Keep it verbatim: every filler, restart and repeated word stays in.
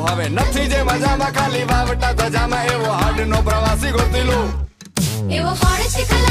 ફાવે નથી જે મજામાં ખાલી વાવટા ધજામાં એવો હાડ નો પ્રવાસી ગોતી લો એવો ફળ છે